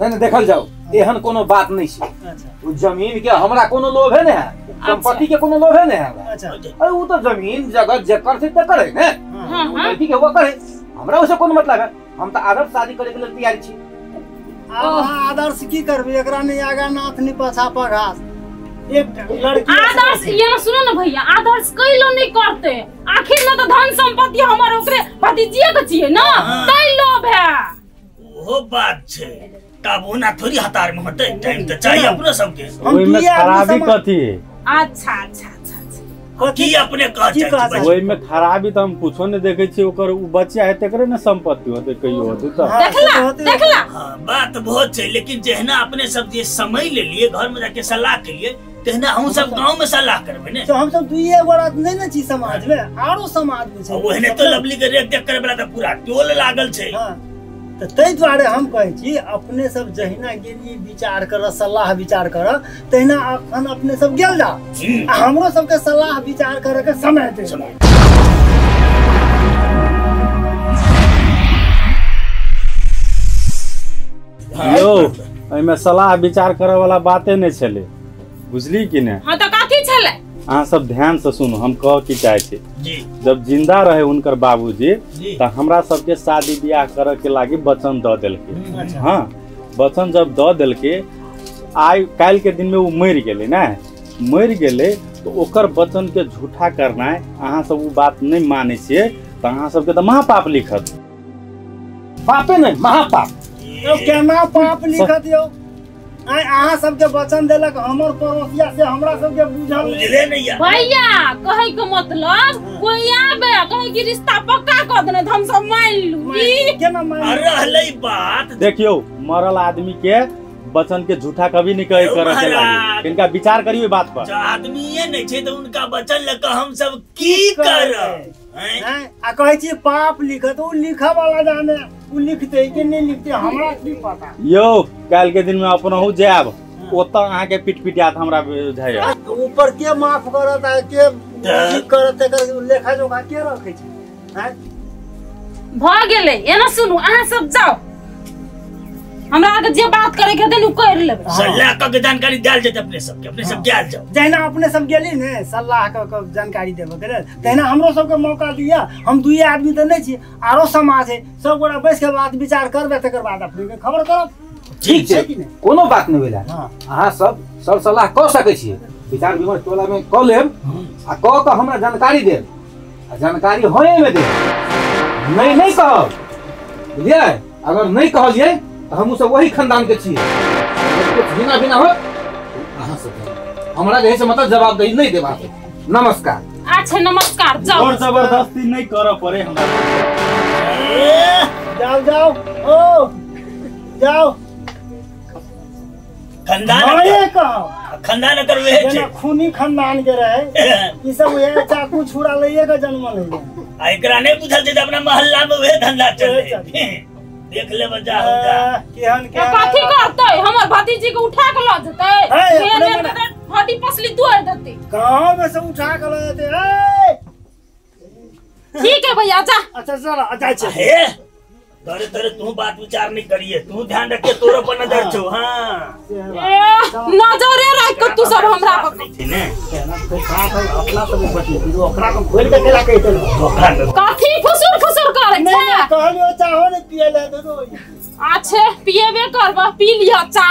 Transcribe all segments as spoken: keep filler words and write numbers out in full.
मैंने देखल जाओ एहन कोनो बात नहीं छै। अच्छा उ जमीन के हमरा कोनो लोभ है ने संपत्ति के कोनो लोभ है ने। अच्छा अरे उ तो जमीन जगह जकर से तकर है ने। हां संपत्ति के वो करे हमरा उसे कोनो मतलब है। हम तो आदर्श शादी करे के लिए तैयार छी। आहा आदर्श की करबे एकरा ने आगा नाथ नि पाछा पघास एक लड़की आदर्श ये सुनो ना भैया आदर्श कइलो नहीं करते आखिर में तो धन संपत्ति हमर ओकरे भतीजिया के छिए ना तै लोभ है। वो बात छे तब ओना थोड़ी हतार में होते टाइम तो चाहिए अपना सबके। ओइ में खराबी कथी है? अच्छा अच्छा अच्छा कथी अपने कह चाहिए ओइ में खराबी त हम कुछो ने देखे छी ओकर उ बच्चा है तकरे ने संपत्ति होते कहियो होते त देखला देखला। हां बात बहुत छे लेकिन जेहना अपने सब जे समय ले लिए घर में जाके सलाह के लिए तेहना हम सब गांव में सलाह करबे ने। तो हम सब दुइये गोरा नहीं न छी समाज में आरो समाज में छे ओहने तो लवली के रेख देख करे वाला त पूरा टोल लागल छे। हां तो तै द्वारे हम कहै छी अपने सब जहिना गेली विचार कर सलाह विचार कर तहिना अखन अपने सब गेल जा हमरो सब के सलाह विचार करे के समय दे। यो एहि में सलाह विचार करे वाला बाते नहीं छले बुझली कि ने। हां तो कथि छले अहाँ सब ध्यान से सुनो हम कह की चाहे छी जी जब जिंदा रहे उनकर बाबूजी त हमरा सबके शादी ब्याह करे के लागी वचन द देलके। हां वचन जब द देलके आइ काल के दिन में वो मर गेले ना मर गेले तो ओकर वचन के झूठा करना है अहाँ सब वो बात नहीं माने छिए त अहाँ सबके त महापाप लिखत। पापे नहीं महापाप तो केना पाप लिखत यो आय अहाँ सबके वचन देलक हमर पड़ोसिया से हमरा सबके बुझल बुझले नहीं है भैया कहे के मतलब कोई आबे कहे कि रिश्ता पक्का क देने हम सब मान लू ई केना मान रहलै बात। देखियो मरल आदमी के वचन के झूठा कभी नहीं कहे करे के लागी इनका विचार करियो बात पर। जो आदमीए नहीं छे तो उनका वचन लेके हम सब की करब हैं आ कहै छी पाप लिखत उ लिखा वाला जाने उ लिखते कि नहीं लिखते हमरा की पता। यो काल के दिन में अपनहु जाब ओत अहाँ के पिट पिटियात हमरा बुझाय ऊपर के माफ करत है के ठीक करत है लेखा जोखा के रखे छी हैं भ गेले एना सुनु अहाँ सब जाओ हमरा आगे जे बात करे के देनु कर लेबे। सलाह के जानकारी देल जेते अपने सब के अपने सब गेल जाओ जहिना अपने सब गेली ने सलाह के जानकारी देबे के तहिना हमरो सब के मौका दिया हम दुइये आदमी त नहीं छी आरो समाज है सब गोरा बैठ के बात विचार करबे तकर बाद अपने के खबर करब। ठीक है कोनो बात नहीं भेला अहाँ सब सब सलाह क सकै छी विचार विमर्श टोला में क लेब आ क के हमरा जानकारी देब आ जानकारी होए में देब नहीं नहीं कहब बुझिए अगर नहीं कहलिए हम सब वही खानदान के छिए कुछ बिना बिना हो अहाँ सब हमरा जे से मतलब जवाबदेही नहीं देबा। नमस्कार। अच्छा नमस्कार जाओ और जबरदस्ती नहीं करे पड़े हमरा जाओ जाओ ओ जाओ खानदान नहीं कहो खानदान करवे छे खूनी खानदान के रहे ई सब ये चाकू छुरा लइए के जन्म ले आ एकरा नहीं बुझल जे अपना मोहल्ला में वे धंधा चले देख ले बजा हो जा केहन के कथि करतै हमर भतीजी के उठा के ल जतै मेरे के हड्डी पसली तोड़ देतै गांव में से उठा के ल जतै ए ठीक है भैया जा। अच्छा चल आ जाय छै हे तोरे तोरे तू बात विचार नहीं करिए तू ध्यान रखे तोरो पर नजर छौ। हां नजरे रख के तू सब हमरा पर नहीं ने अपना सब बची ओकरा को खोल के केला कहते ओकरा कथि फुसुर फुसुर करे नहीं कहलियो चाहो ने पिए ले दो। अच्छे पिएबे करबा पी लिया चा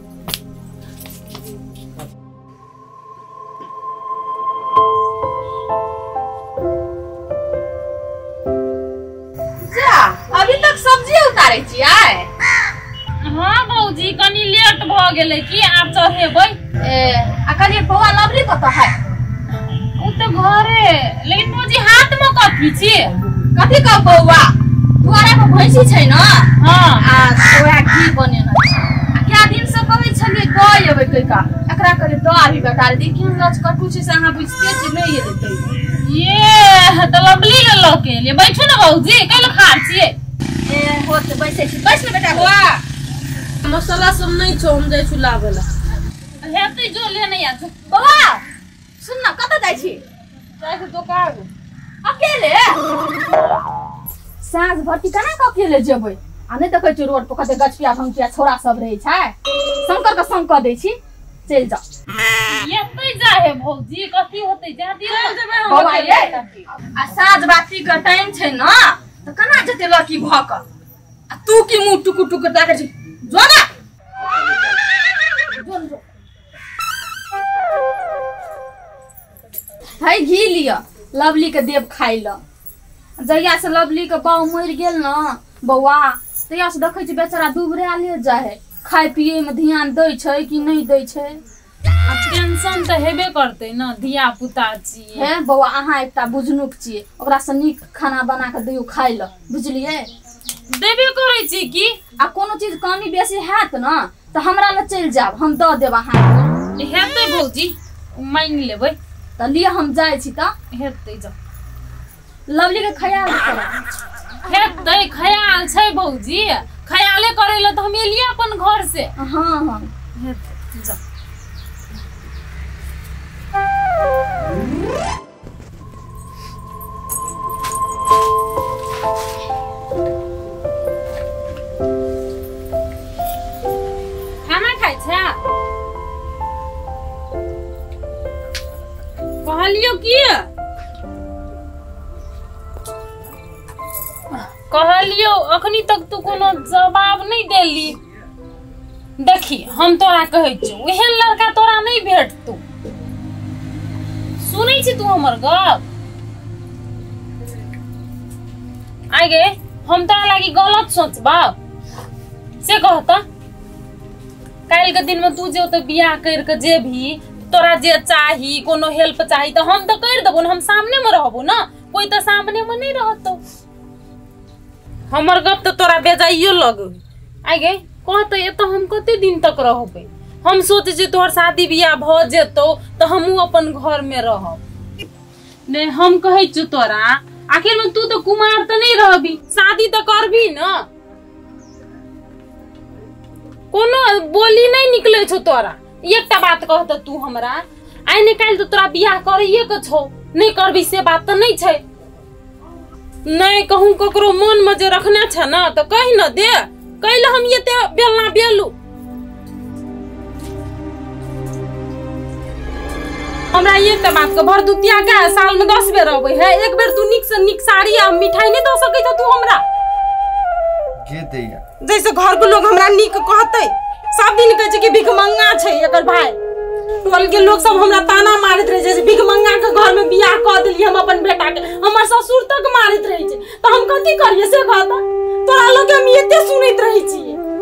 अभी तक सब्जी उतारे छियै। हां बौजी कनी लेट भ गेलै की आब चढ़ेबै ए आ कनी पौवा लवली कत है उ त घरे लेकिन बौजी हाथ में कथि छी कथि का पौवा दुआरा पर भैंसी छै न। हां आ ओया घी बनेना आ क्या दिन से कहै छलिए गय एबै कइका एकरा करे तो अभी बता दी कि हम लच कटू छै से अहाँ बुझते छी नहीं एतै ये त लवली के लके ले बैठो न बौजी कल खार छिए ए होत बैसे छी बैस ले बेटा हुआ मसाला सब नहीं छो हम जाय छु लावेला हेतै जो ले नहीं आ बाबा सुन न कत जाय छी जाय के दुकान अकेले साँझ भर टिकाना क अकेले जेबै आ नहीं देखै छी रोड पर कते गछपिया भंगिया छोरा सब रहै छै शंकर के संग क दै छी चल जा एतै जा हे भौजी कथी होतै जादी चल जेबै हम बौआ रे आ साँझ बाती के टाइम छै न त कना जते लकी भक आ तू की मुंह टुकु टुकु ताकै छी जो ना जोन जो है घी लिया लवली के देव खाइ ल जहिया से लवली के बाऊ मर गेल न बौआ तहिया से देखै छी बेचारा दुबरा ले जाय है खाय पिए में ध्यान दै छै कि नहीं दै छै आ टेंशन त हेबे करतै न धिया पुता छियै हे बौआ अहाँ एकटा बुझनुक छियै ओकरा से नीक खाना बना के दियौ खाइ ल बुझलियै देबे करै छी की आ कोनो चीज कमी बेसी हैत न त हमरा ल चल जाब हम द देब अहाँ हेतै भौजी मान लेबै त लिय हम जाइ छी त हेतै जा लवली के ख्याल कर हेतै ख्याल छै भौजी ख्याले करै ल त हम एलिए अपन घर से हां हां हेतै जा खाना खाइ छै कहलियो की कहलियो अखनी तक तू कोनो जवाब नहीं देली देखी हम तोरा कहै छी एहन लड़का तोरा नहीं भेटतौ सुनै छी तू हमर गप आगे हम तोरा लागी गलत सोचबा से कहता काल के दिन में तू जे तो बियाह कर के जे भी तोरा जे चाही कोनो हेल्प चाही तो हम तो कर देबो हम सामने में रहबो ना कोई तो सामने में नहीं रहतो हमर गप तो तोरा बेजाइयो लगो आगे कहते ये तो हम कते दिन तक रहबे हम सोचे जे तोहर शादी बियाह भ जेतो तो हमहू अपन घर में रहब ने हम कहै छु तोरा आखिर में तू तो कुमार तो नहीं रहबी शादी तो करबी ना कोनो बोली नहीं निकले छो तोरा एकटा बात कहत तू हमरा आइ निकाल तो तोरा बियाह करइए के छौ नहीं करबी से बात तो नहीं छै नहीं कहूं ककरो मन में जे रखने छ ना तो कहि न दे कैल हम ये ते बेलना बेलू हमरा ये त बात के भरदुतिया के साल में दस बेर रहबै है एक बेर तू निक से निक साड़ी आ मिठाई नहीं द सकै छ तू हमरा के दैया जैसे घर के लोग हमरा निक कहतै सब दिन कहै छै कि भिखमंगा छै एकर भाई टोल के लोग सब हमरा ताना मारत रहे छै भिखमंगा के घर में बियाह क देलिए हम अपन बेटा के हमर ससुर तक मारत रहे छै त हम कथि करिए से कहता तोरा लोग हम एते सुनैत रहै छी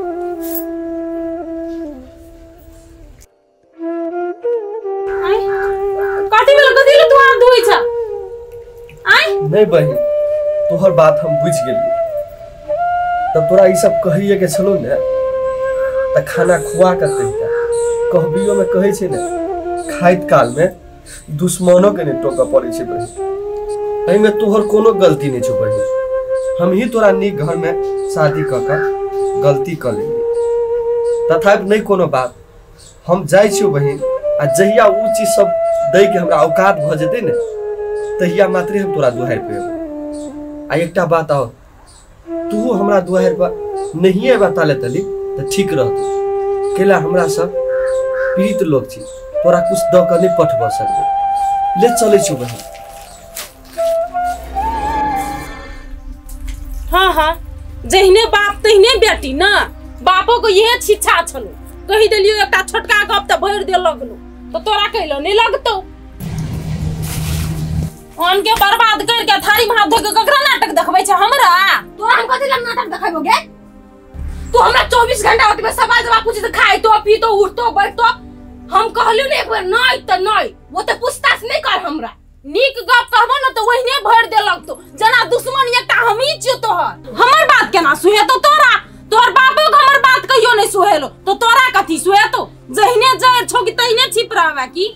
आई कथि भेल कथि ले तू हाथ धोइ छ आई नहीं बहिन तोहर बात हम बुझ गेलिए तब तोरा ई सब कहिए के छलो ने त खाना खुआ के कहिता कहबियो में कहै छै ने खाइत काल में दुश्मनों के ने टोका पड़े छै बहिन एहि में तोहर कोनो गलती नहीं छौ बहिन हम ही तोरा नीक घर में शादी क के गलती कर लेली तथापि नहीं कोनो बात हम जाय छियो बहिन आ जहिया उ चीज सब दै के हमरा औकात भ जेतै ने तहिया मात्रे हम तोरा दुहार पे आ एकटा बात और तू हमरा दुआर पर नहीं बता ले तली तो ठीक रहत केला हमरा सब पीड़ित लोग छी तोरा कुछ द के नहीं पठब सकबे ले चले छु बहिन हां हां जहिने बाप तहिने बेटी ना बापो को यह शिक्षा छलो कहि देलियो एकटा छोटका गप त भर दे लगलो तो तोरा कहलो नहीं लगतो अन के बर्बाद कर के थारी में हाथ धो के ककरा नाटक देखबै छ हमरा तो हम कथि ल नाटक देखाबो गे तू हमरा चौबीस घंटा होत में सवाल जवाब पूछी त खाई तो पी तो उठ तो बैठ तो हम कहलियो ने एक बार नहीं त नहीं वो तो पूछताछ नहीं कर हमरा नीक गप कहबो न तो वहिने भर दे लगतो जना दुश्मन एकटा हम ही छियो तोहर हमर बात केना सुहे तो तोरा तोहर बापो के हमर बात कहियो नहीं सुहेलो तो तोरा कथि सुहे तो जहिने जहर छोकी तहिने छिप रहबा की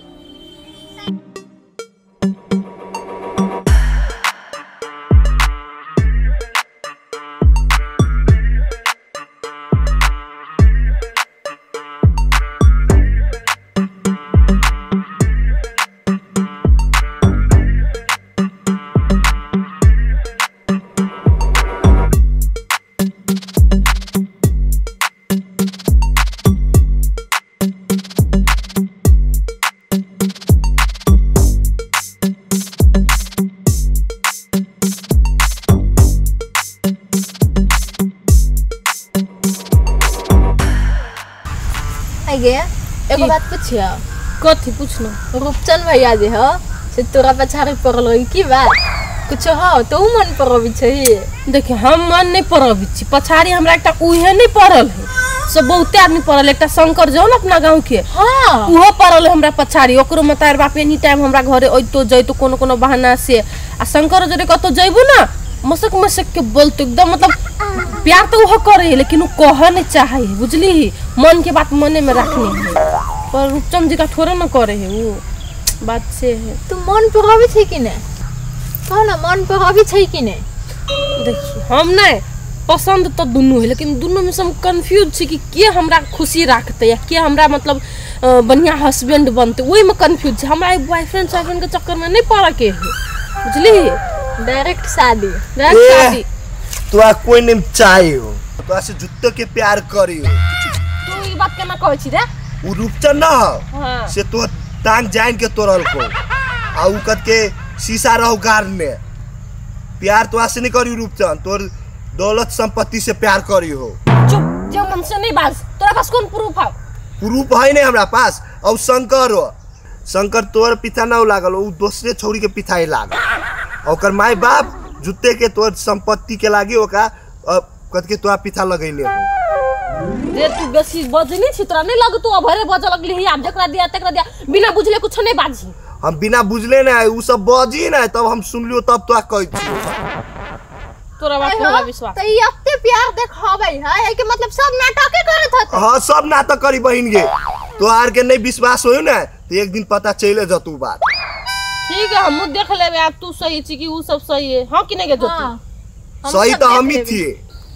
एगो बात पूछियो कथी पूछलो रूपचंद भैया जे हो से तोरा पछाड़ी पड़ल होई की बात कुछ हो तो उ मन परबी छै देखिए हम मन नहीं परबी छी पछाड़ी हमरा एकटा उहे नहीं पड़ल है सब बहुते आदमी पड़ल एकटा शंकर जो ना अपना गांव के हां उहो पड़ल है हमरा पछाड़ी ओकरो मतार बाप एनी टाइम हमरा घरे ओइतो जइतो कोनो कोनो बहाना से आ शंकर जरे कतो जइबो ना मसक मसक के बोलतो एकदम मतलब प्यार तो वो करे है लेकिन वो कह नहीं चाहे है बुझली मन के बात मने में रखनी है पर रूपचंद जी का थोड़ा ना करे है वो बात से है तू मन परबी छै कि नहीं कह ना मन परबी छै कि नहीं देखिए हम नहीं पसंद तो दोनों है लेकिन दोनों में से हम कंफ्यूज छी कि के हमरा खुशी रखते या के हमरा मतलब बढ़िया हस्बैंड बनते वही में कंफ्यूज छी हमरा बॉयफ्रेंड बॉयफ्रेंड के चक्कर में नहीं पड़ा के है बुझली डायरेक्ट शादी डायरेक्ट शादी तो आ कोई नहीं चाहिए तो ऐसे जुत्ते के प्यार करी हो तू ई बात केना कहै छी रे उ रूपचंद ना हां से तो टांग जान के तोरल को आ उ कत के शीशा रहो गार में प्यार तो ऐसे नहीं करी रूपचंद तोर दौलत संपत्ति से प्यार करी हो चुप जो मन से नहीं बाज तोरा पास कौन प्रूफ है प्रूफ है नहीं हमरा पास और शंकर हो शंकर तोर पिता ना लागल उ दूसरे छोरी के पिता ही लागल ओकर माय बाप जुत्ते के तोर संपत्ति के लागी ओका कत के तोरा पिता लगैले हो रे तू बेसी बजनी छी तोरा नहीं लग तू अभरे बज लगली है आप जकरा दिया तकरा दिया बिना बुझले कुछ नहीं बाजी हम बिना बुझले ना उ सब बजी ना तब हम सुनलियो तब तो कहै छी तोरा बात पूरा विश्वास त ई एते प्यार देखाबै है कि मतलब सब नाटके करत हत हां सब नाटक करी बहिन गे तोहार के नहीं विश्वास होयो ना तो एक दिन पता चले जतू बात ठीक है हम देख लेबे अब तू सही छी कि उ सब सही है हां कि नहीं गे जोतू सही तो हम ही थी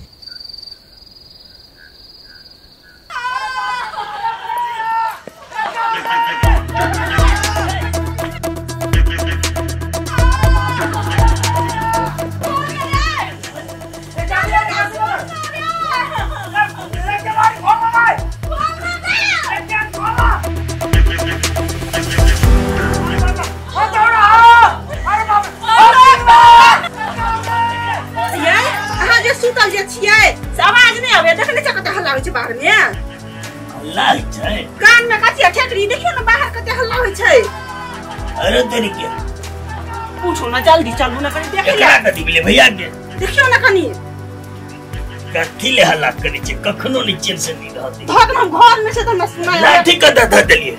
बाहर में हल्ला छै कान में कथि ठेकरी देखियो ना बाहर कते हल्ला होय छै अरे तेरी के पूछो ना जल्दी चलू ना कनी देख ले कथि बिले भैया के देखियो ना कनी कथि ले हल्ला करे छै कखनो नहीं चैन से नहीं रहती धक हम घर में से तो न सुनाय लाठी कत ध देलिए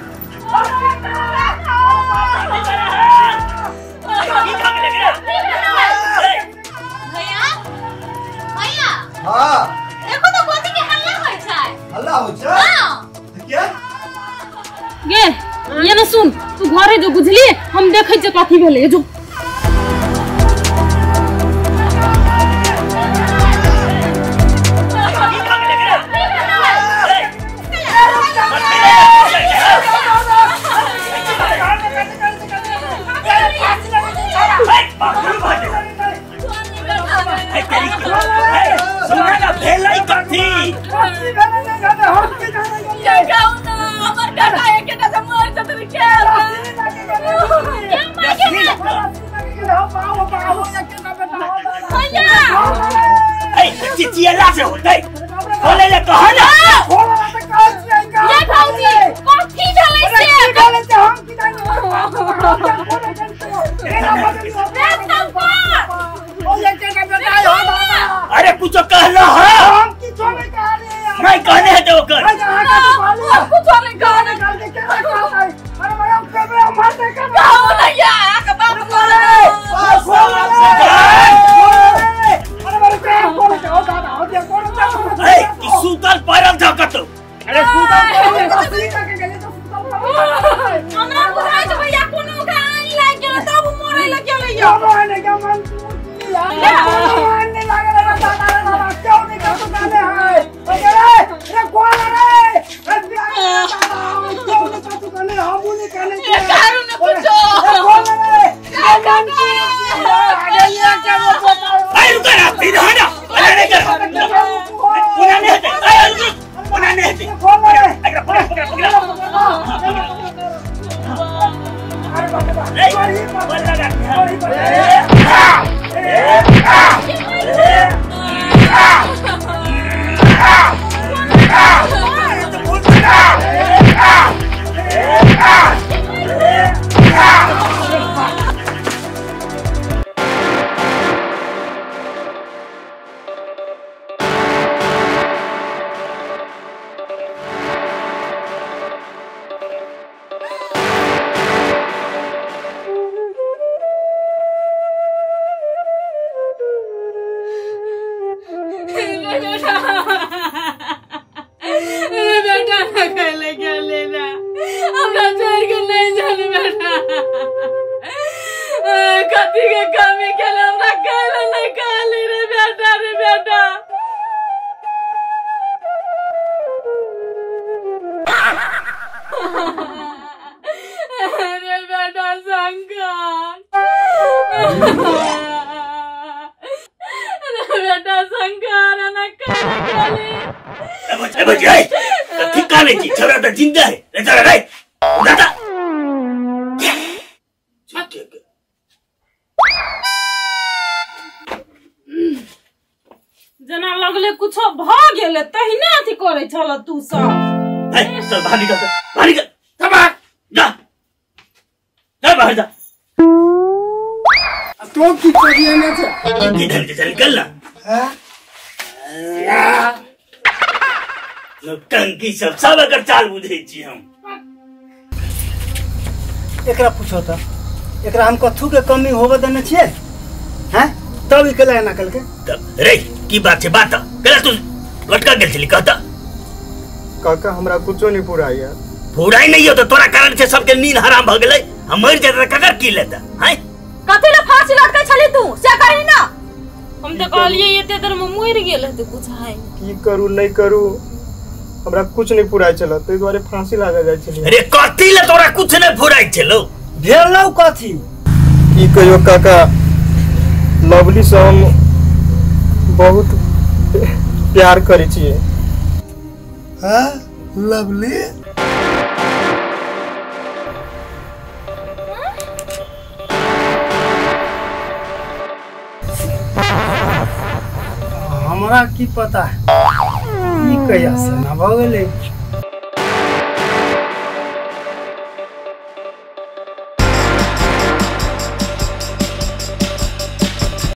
भैया भैया हां हल्ला हो छै हां के गे ये ना सुन तू घरे जो बुझली हम देखै छ कथि भेलै जो चिचिया से होतै बोले ले कह ना ये भौजी कथि भेलै से भेलै से हम की जानि अरे कुछ कहला है हम की छोड़े कह रहे मैं कहने है तो कर कुछ नहीं कहने गलती के अरे मैं अब कर रहा मार दे कर कहो ना यार का बाप बोले अरे मेरे को बोले जाओ दादा हो गया बोलो ए तू सुतल परल था कतो अरे सुतल परल करके गए तो सुतल हमरा बुझाइ छै भैया कोनो ओकरा आन लाग गेल तब मरे लग गेलै यो मरे लग गेल मन यार नहीं लगे रे दादा क्यों नहीं कर तो गाने है अरे रे कौन रे क्यों नहीं कर तो गाने हम नहीं करने ये कारू ने पूछो कौन रे मन की आगे ये क्या वो अरे रुक ना फिर है ना अरे नहीं कर पुना नहीं है अरे पुना नहीं है कौन रे अरे पुना पुना अरे बाबा नहीं बोल लगा कथी के कमी केले हमरा कहले नहीं कहली रे बेटा रे बेटा रे बेटा शंकर रे बेटा शंकर ना कहले ए बच ए कथी काले की छोरा त जिंदा है रे छोरा रे दादा जना लगले कुछो भ गेले तहिने अथी करे छल तू सब ए चल बाहर निकल बाहर निकल तबा जा जा बाहर जा तो की करिए ना छे इधर से निकल ना हां नौटंकी सब सब अगर चाल बुझे छी हम एकरा पूछो त एकरा हम कथु के कमी होबे देने छिए हैं तब ई केला ना कल के रे की बात है बात कला तू लटका गेल छली कहता काका हमरा कुछो नहीं पुराई यार पुराई नहीं हो तो तोरा कारण से सबके नींद हराम भ गेलै हम मर जात ककर की लेता हैं कथि ला फांसी लटकै छली तू से करी ना हम तो कहलिए एते देर में मर गेल है तो कुछ है की करू नहीं करू हमरा कुछ नहीं पुराई चला तै द्वारे फांसी लागा जाय छली अरे कथि ला तोरा कुछ नहीं पुराई छलो भेलौ कथि की कहियो काका लवली से हम बहुत प्यार करै छियै हां लवली हमरा की पता की कहिया से ना भ गेलै